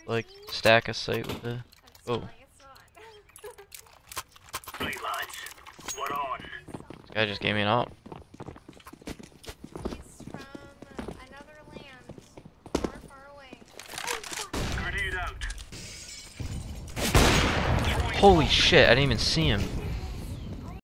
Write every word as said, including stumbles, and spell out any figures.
like stack a site with the. Oh. Fleet lines. What on? This guy just gave me an op. He's from another land, far, far away. Grenade out. Holy shit! I didn't even see him.